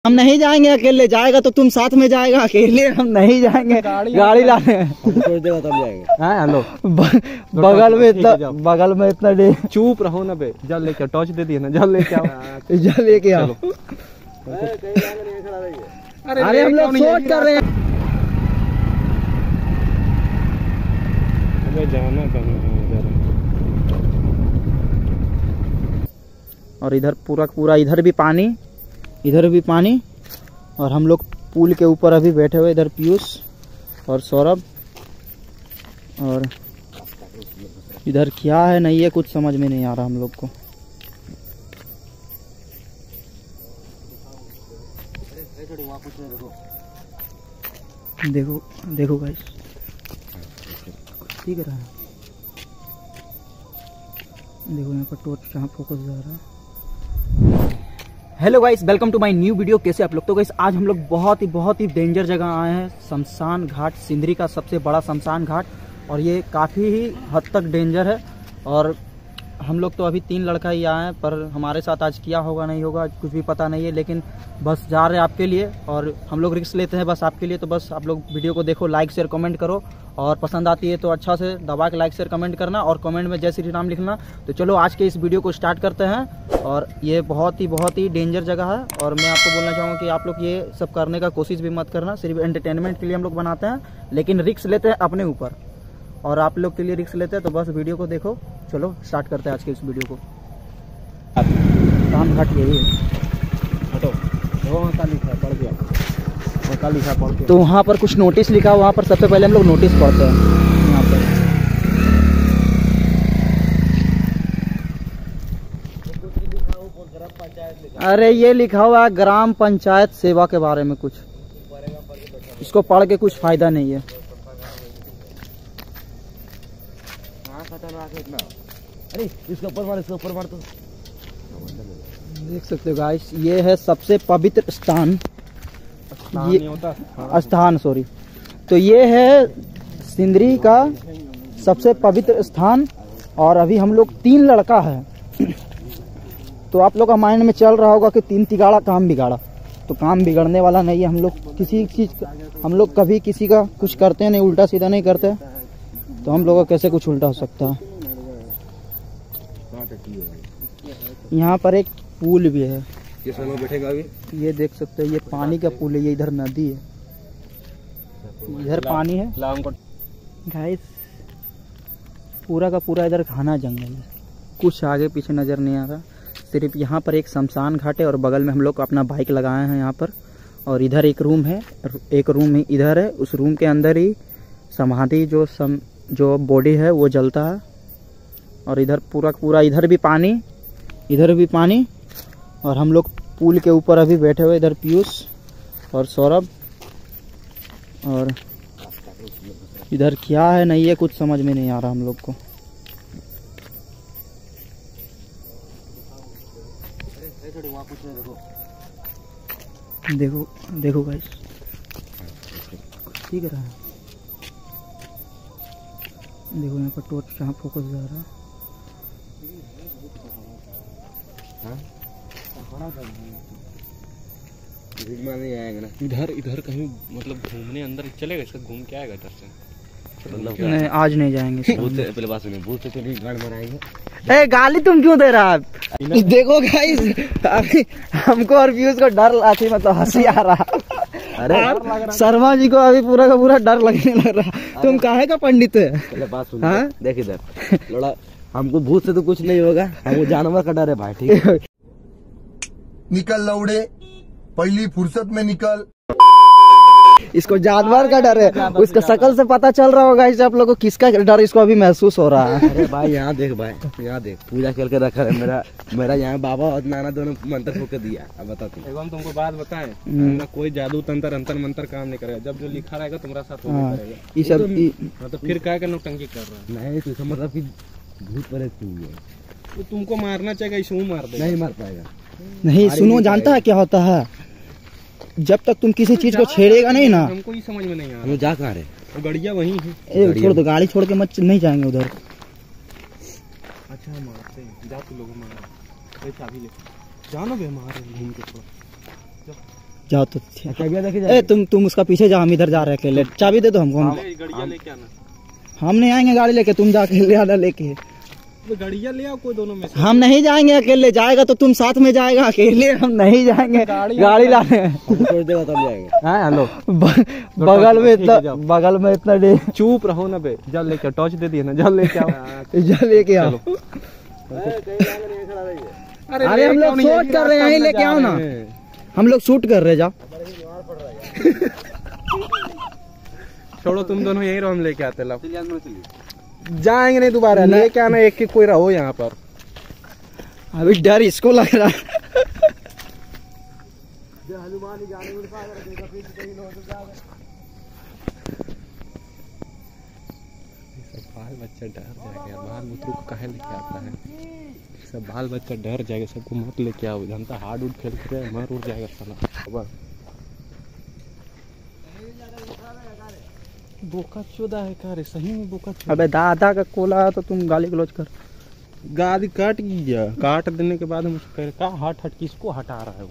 हम नहीं जाएंगे अकेले, जाएगा तो तुम साथ में जाएगा, अकेले हम नहीं जाएंगे। गाड़ी लाने हेलो बगल में इतना डे चुप रहो ना बे। जल लेके टॉर्च दे दिए ना, जल लेके आओ। जल लेके आओ। अरे हम लोग शॉट कर रहे हैं। जाना कहाँ है? और इधर पूरा इधर भी पानी, इधर भी पानी। और हम लोग पुल के ऊपर अभी बैठे हुए, इधर पीयूष और सौरभ। और इधर क्या है नहीं है, कुछ समझ में नहीं आ रहा हम लोग को। देखो देखो गाइस, ठीक है। देखो यहाँ पर टॉर्च कहाँ फोकस जा रहा है। Hello guys, welcome to my new video. कैसे आप लोग? तो गाइस आज हम लोग बहुत ही डेंजर जगह आए हैं, शमशान घाट। सिंदरी का सबसे बड़ा शमशान घाट, और ये काफ़ी ही हद तक डेंजर है। और हम लोग तो अभी 3 लड़का ही आए हैं, पर हमारे साथ आज क्या होगा नहीं होगा कुछ भी पता नहीं है। लेकिन बस जा रहे हैं आपके लिए, और हम लोग रिस्क लेते हैं बस आपके लिए। तो बस आप लोग वीडियो को देखो, लाइक शेयर कमेंट करो, और पसंद आती है तो अच्छा से दबा के लाइक शेयर कमेंट करना, और कमेंट में जय श्री राम लिखना। तो चलो आज के इस वीडियो को स्टार्ट करते हैं। और ये बहुत ही डेंजर जगह है, और मैं आपको बोलना चाहूँगा कि आप लोग ये सब करने का कोशिश भी मत करना। सिर्फ एंटरटेनमेंट के लिए हम लोग बनाते हैं, लेकिन रिस्क लेते हैं अपने ऊपर, और आप लोग के लिए रिस्क लेते हैं। तो बस वीडियो को देखो। चलो स्टार्ट करते हैं आज के इस वीडियो को। काम घाट यही है। हटो, वहाँ लिखा पढ़ गया, वहाँ लिखा पढ़ गया। तो वहाँ पर कुछ नोटिस लिखा, वहाँ पर सबसे पहले हम लोग नोटिस पढ़ते हैं। यहाँ पर अरे ये लिखा हुआ है ग्राम पंचायत सेवा के बारे में कुछ। इसको पढ़ के कुछ फायदा नहीं है। अरे इसके ऊपर मार, इसके ऊपर मार। तो देख सकते हो गाइस, ये है सबसे पवित्र स्थान। स्थान सॉरी। तो ये है सिंदरी का सबसे पवित्र स्थान, और अभी हम लोग 3 लड़का है। तो आप लोग का माइंड में चल रहा होगा कि 3 तिगाड़ा काम बिगाड़ा। तो काम बिगड़ने वाला नहीं है। हम लोग किसी चीज, हम लोग कभी किसी का कुछ करते नहीं, उल्टा सीधा नहीं करते। तो हम लोगों का कैसे कुछ उल्टा हो सकता है। यहाँ पर एक पुल भी है। किस में बैठेगा अभी? ये देख सकते हैं, ये पानी का पुल है। ये इधर नदी है, इधर पानी है गाइस। पूरा का पूरा इधर घना जंगल है, कुछ आगे पीछे नजर नहीं आ रहा। सिर्फ यहाँ पर एक शमशान घाट है, और बगल में हम लोग अपना बाइक लगाए हैं यहाँ पर। और इधर एक रूम है, एक रूम ही इधर है। उस रूम के अंदर ही समाधि जो बॉडी है वो जलता है। और इधर पूरा इधर भी पानी, इधर भी पानी। और हम लोग पुल के ऊपर अभी बैठे हुए, इधर पीयूष और सौरभ। और इधर क्या है नहीं है, कुछ समझ में नहीं आ रहा हम लोग को। देखो देखो गाइस, ठीक है। देखो यहाँ पर टॉर्च कहाँ फोकस जा रहा है। नहीं आएगा ना इधर कहीं, मतलब घूमने अंदर चलेगा। इसका घूम के आएगा इधर से। नहीं आज नहीं जाएंगे। पहले बात सुनिए, भूत से चलिए गाड़ मराएंगे। ए गाली तुम क्यों दे रहा है? देखो गाइस, अभी हमको और पीयूष को डर आती, मतलब हंसी आ रहा। अरे शर्मा जी को अभी पूरा का पूरा डर लगने लग रहा। तुम काहे का पंडित है? पहले बात सुनिए, देख इधर लड़ा, हमको भूत से तो कुछ नहीं होगा, हमको जानवर का डर है भाई। ठीक है, निकल लौड़े, पहली फुर्सत में निकल। इसको जानवर का डर है, उसका शक्ल से पता चल रहा होगा इसे आप लोगों को किसका डर इसको अभी महसूस हो रहा है। अरे भाई यहाँ देख, भाई यहाँ देख, पूजा करके रखा है। मेरा यहाँ बाबा और नाना दोनों मंत्र होकर दिया। अब बता तुमको बात बताएं, कोई जादू तंत्र अंतर मंत्र काम नहीं करेगा। जब जो लिखा रहेगा तुम्हारा साथ होगा करेगा। तो फिर क्या नौटंकी कर रहा है? नहीं तो मतलब कि भूत परेश है, तो तुमको मारना चाहिए, इसको मार दे। नहीं मार पाएगा। नहीं सुनो, जानता है क्या होता है? जब तक तुम किसी चीज को छेड़ेगा नहीं ना, हमको ही समझ में नहीं आ रहा। हम जा कहाँ रहे? वो गड़िया वहीं है। छोड़ दो, गाड़ी छोड़ के मत, नहीं जाएंगे उधर। अच्छा मारते हैं, जा तू लोग मार, चाबी ले जानो बे, मार घूम के थोड़ा। जाओ तो क्या देखे ए तुम उसका पीछे जाओ, हम इधर जा रहे हैं अकेले। चाबी दे दो हमको, हम नहीं आएंगे गाड़ी लेके, तुम जा अकेले आना लेके। गाड़ियाँ ले आओ कोई दोनों में से। हम नहीं जाएंगे अकेले, जाएगा तो तुम साथ में जाएगा, अकेले हम नहीं जाएंगे गाड़ी लाने। छोड़ देगा तब जाएंगे। हाँ हेलो, बगल में इतना डे। चुप रहो ना बे, जल लेके टॉर्च दे दिए ना, जल लेके आओ। जल लेके आओ। अरे हम लोग शूट कर रहे हैं, यहीं लेके आओ ना, हम लोग शूट कर रहे हैं, जाओ। छोड़ो तुम दोनों यहीं रहो, हम लेके आते लो। जाएंगे नहीं दोबारा, लेके आना एक कोई रहो यहाँ पर। अभी डर इसको लग रहा है। बाल बच्चा डर जाएगा, बाल बुतरू को काहे लेके आता है, सब बाल बच्चा डर जाएगा, सबको मत लेके आओ, जनता हार्ड उड खेल के मर उड़ जाएगा साला। बोका चोदा है का रे, सही में बोका चोदा। अबे दादा का कोला है तो तुम गाली गलौज कर। गाड़ी काट गया, काट देने के बाद हम उसको कह रहे का हट हट, किसको हटा रहा है वो।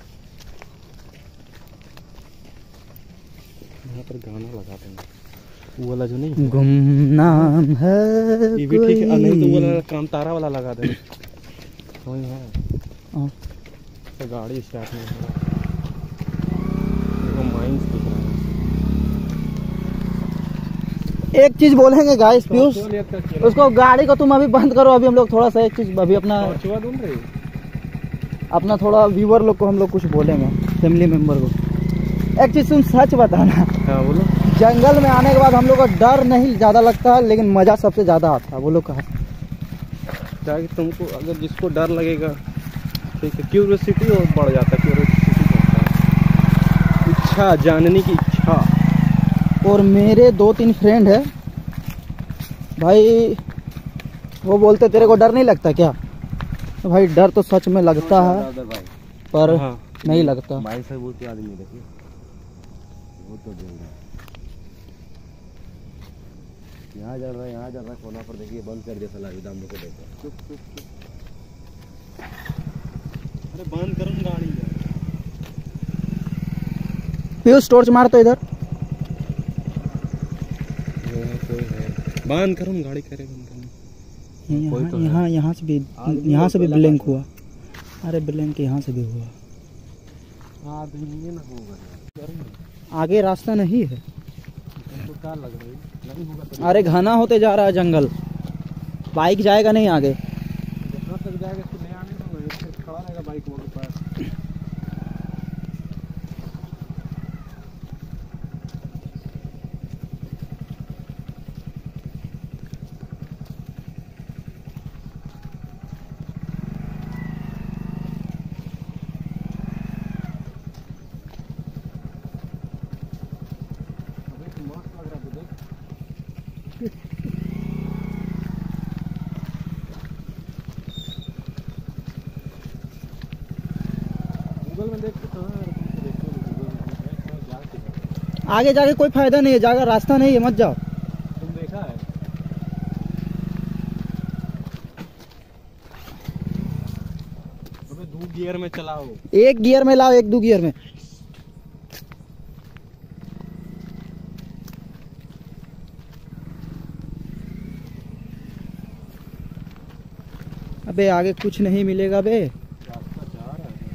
यहाँ पर गाना लगा देंगे वो वाला जो नहीं गुमनाम है, ये भी ठीक है, नहीं तो वो वाला कांतारा वाला लगा देंगे। वही है तो गाड़ी स्टार्ट नहीं हो रहा, माइंस दिख रहा है। एक चीज बोलेंगे गाइस पीयूष, उसको गाड़ी को तुम अभी बंद करो, अभी हम लोग थोड़ा सा एक चीज अभी अपना थोड़ा व्यूअर लोग को हम लोग कुछ बोलेंगे, फैमिली मेंबर को। एक चीज तुम सच बताना। हाँ बोलो। जंगल में आने के बाद हम लोग को डर नहीं ज्यादा लगता है, लेकिन मजा सबसे ज्यादा आता है, बोलो कहा। ताकि तुमको अगर जिसको डर लगेगा, ठीक है, क्यूरियोसिटी और बढ़ जाता है, क्यूरियोसिटी बढ़ता है, इच्छा जानने की इच्छा। और मेरे 2-3 फ्रेंड है भाई, वो बोलते तेरे को डर नहीं लगता क्या? तो भाई डर तो सच में लगता है, पर नहीं लगता। भाई से वो तो आदमी देखिए, वो तो बोल रहा है यहाँ जा रहा है कोना पर, देखिए बंद कर दिया साला, दाम को देखो। चुप चुप चुप, अरे बंद करो गाड़ी। पीयूष टॉर्च मार तो इधर, बंद करो गाड़ी, करेगा यहाँ से भी ब्लैंक हुआ। अरे ब्लैंक यहाँ से भी हुआ, ना होगा, आगे रास्ता नहीं है। तो क्या लग रहा है नहीं होगा तो। अरे घना होते जा रहा है जंगल, बाइक जाएगा नहीं आगे। जहाँ तक जाएगा तो ले आने दो, खड़ा रहेगा बाइक वो के पास। आगे जाके कोई फायदा नहीं है, जाकर रास्ता नहीं है, मत जाओ। तुम देखा है? अबे 2 गियर में चलाओ, एक गियर में लाओ, 1-2 गियर में। अबे आगे कुछ नहीं मिलेगा बे। रास्ता जा रहा है।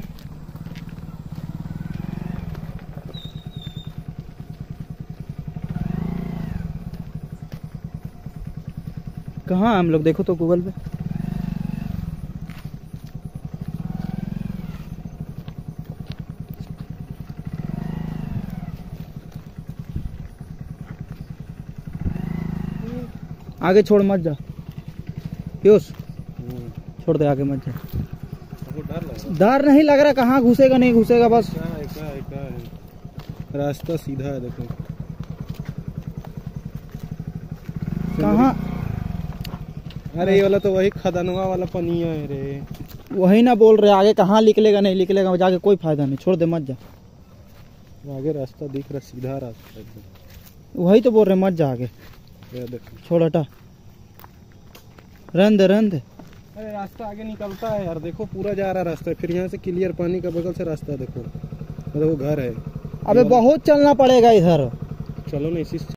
कहाँ हम लोग, देखो तो गूगल पे। आगे छोड़ मत जा पीयूष, छोड़ दे, आगे मत जा। डर नहीं लग रहा, कहाँ घुसेगा नहीं घुसेगा, बस रास्ता सीधा है, देखो कहाँ। अरे ये वाला तो वही खदानवा वाला पनिया है रे। वही ना बोल रहे, आगे कहाँ निकलेगा नहीं निकलेगा, जाके कोई फायदा नहीं, छोड़ दे मत जा। आगे रास्ता दिख रहा, सीधा रास्ता एकदम। वही तो बोल रहे, मत जा आगे, देखो छोड़ हटा, रन दे रन दे। अरे रास्ता आगे निकलता है यार, देखो पूरा जा रहा रास्ता, फिर यहाँ से क्लियर पानी का बगल से रास्ता देखो। वो घर है। अबे बहुत चलना पड़ेगा इधर। चलो ना इसी